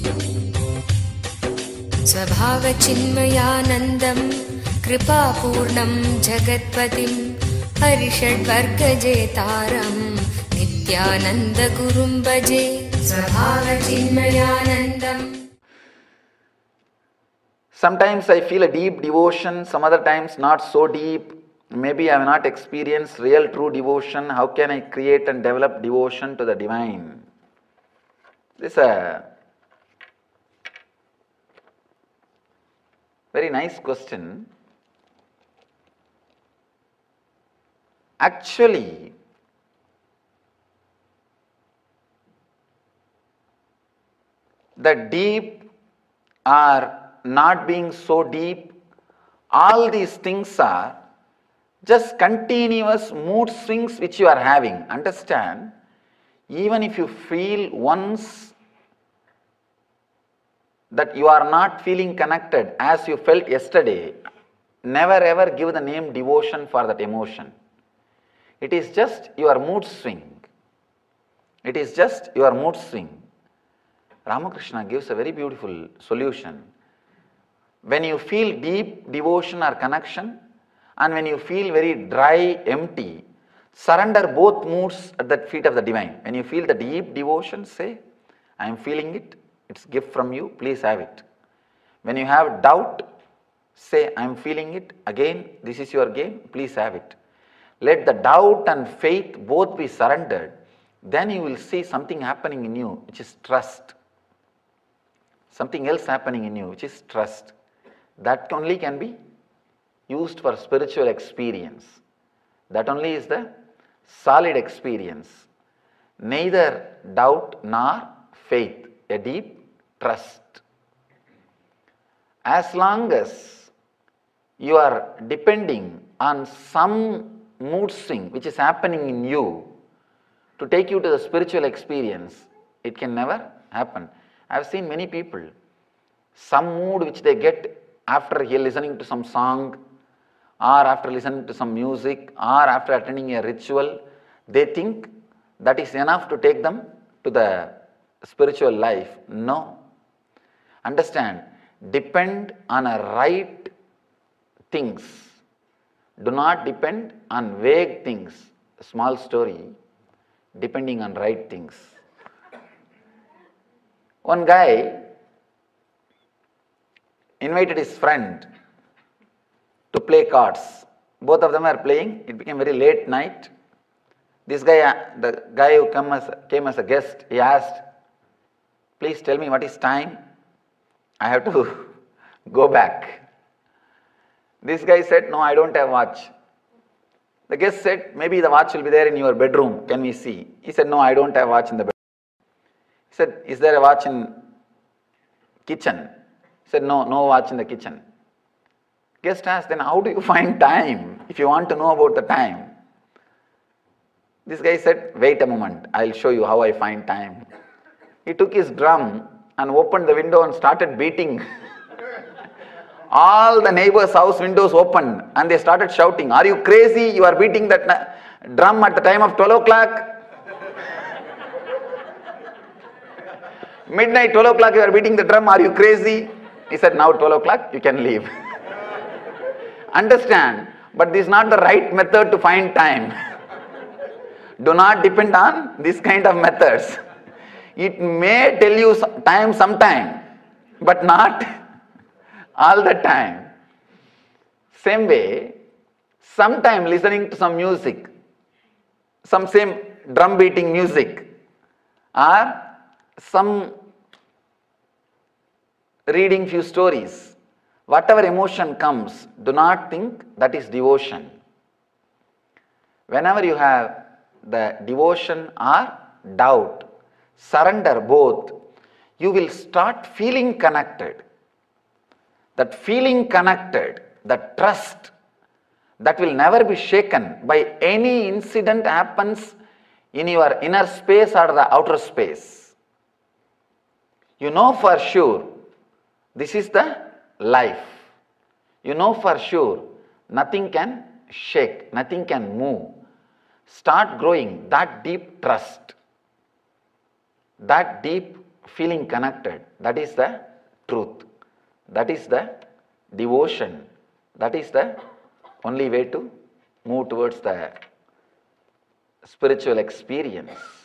स्वभावचिन्मयानन्दं कृपापूर्णं जगत्पतिं हरिषड्वर्गजेतारं नित्यानन्दगुरुं भजे। स्वभावचिन्मयानन्दम्. Sometimes I feel a deep devotion, some other times not so deep. Maybe I have not experienced real true devotion. How can I create and develop devotion to the divine? This is a very nice question. Actually, the deep or not being so deep, all these things are just continuous mood swings which you are having. Understand? Even if you feel once that you are not feeling connected as you felt yesterday, never ever give the name devotion for that emotion. It is just your mood swing. It is just your mood swing. Ramakrishna gives a very beautiful solution. When you feel deep devotion or connection, and when you feel very dry, empty, surrender both moods at the feet of the divine. When you feel the deep devotion, say, I am feeling it, it's a gift from you, please have it. When you have doubt, say, I am feeling it, again, this is your game, please have it. Let the doubt and faith both be surrendered, then you will see something happening in you, which is trust. Something else happening in you, which is trust. That only can be used for spiritual experience. That only is the solid experience. Neither doubt nor faith, a deep trust. As long as you are depending on some mood swing which is happening in you to take you to the spiritual experience, it can never happen. I have seen many people, some mood which they get after listening to some song, or after listening to some music, or after attending a ritual, they think that is enough to take them to the spiritual life. No. Understand, depend on a right things. Do not depend on vague things. A small story, depending on right things. One guy invited his friend to play cards. Both of them are playing. It became very late night. This guy, the guy who came as a guest, he asked, please tell me what is time? I have to go back. This guy said, no, I don't have watch. The guest said, maybe the watch will be there in your bedroom. Can we see? He said, no, I don't have watch in the bedroom. He said, is there a watch in kitchen? He said, no, no watch in the kitchen. Guest asked, then how do you find time if you want to know about the time? This guy said, wait a moment, I'll show you how I find time. He took his drum and opened the window and started beating. All the neighbors' house windows opened and they started shouting, are you crazy? You are beating that drum at the time of 12 o'clock? Midnight, 12 o'clock, you are beating the drum, are you crazy? He said, now 12 o'clock, you can leave. Understand, but this is not the right method to find time. Do not depend on this kind of methods. It may tell you time sometime, but not all the time. Same way, sometime listening to some music, some same drum beating music, or some reading few stories, whatever emotion comes, do not think that is devotion. Whenever you have the devotion or doubt, surrender both, you will start feeling connected. That feeling connected, that trust, that will never be shaken by any incident happens in your inner space or the outer space. You know for sure this is the life. You know for sure nothing can shake, nothing can move. Start growing that deep trust, that deep feeling connected. That is the truth. That is the devotion. That is the only way to move towards the spiritual experience.